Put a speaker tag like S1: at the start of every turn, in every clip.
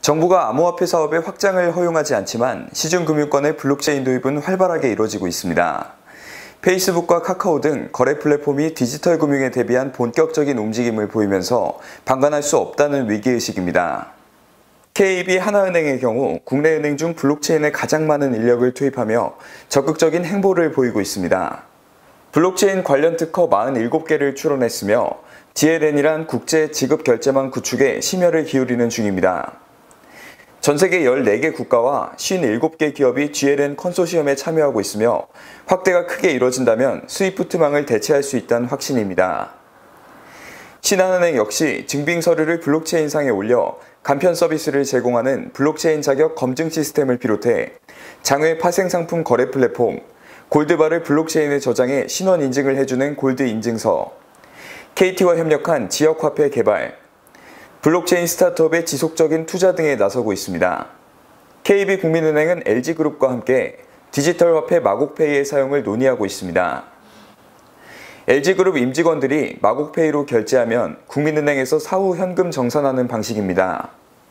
S1: 정부가 암호화폐 사업의 확장을 허용하지 않지만 시중금융권의 블록체인 도입은 활발하게 이루어지고 있습니다. 페이스북과 카카오 등 거래 플랫폼이 디지털 금융에 대비한 본격적인 움직임을 보이면서 방관할 수 없다는 위기의식입니다. KB 하나은행의 경우 국내 은행 중 블록체인에 가장 많은 인력을 투입하며 적극적인 행보를 보이고 있습니다. 블록체인 관련 특허 47개를 출원했으며 DLN이란 국제 지급 결제망 구축에 심혈을 기울이는 중입니다. 전 세계 14개 국가와 57개 기업이 DLN 컨소시엄에 참여하고 있으며 확대가 크게 이뤄진다면 스위프트망을 대체할 수 있다는 확신입니다. 신한은행 역시 증빙 서류를 블록체인상에 올려 간편 서비스를 제공하는 블록체인 자격 검증 시스템을 비롯해 장외 파생 상품 거래 플랫폼, 골드바를 블록체인에 저장해 신원 인증을 해주는 골드 인증서, KT와 협력한 지역화폐 개발, 블록체인 스타트업의 지속적인 투자 등에 나서고 있습니다. KB국민은행은 LG그룹과 함께 디지털 화폐 마곡페이의 사용을 논의하고 있습니다. LG그룹 임직원들이 마곡페이로 결제하면 국민은행에서 사후 현금 정산하는 방식입니다.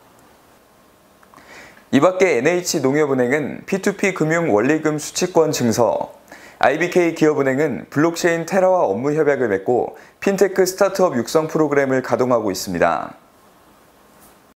S1: 이 밖에 NH농협은행은 P2P 금융 원리금 수취권 증서, IBK 기업은행은 블록체인 테라와 업무 협약을 맺고 핀테크 스타트업 육성 프로그램을 가동하고 있습니다.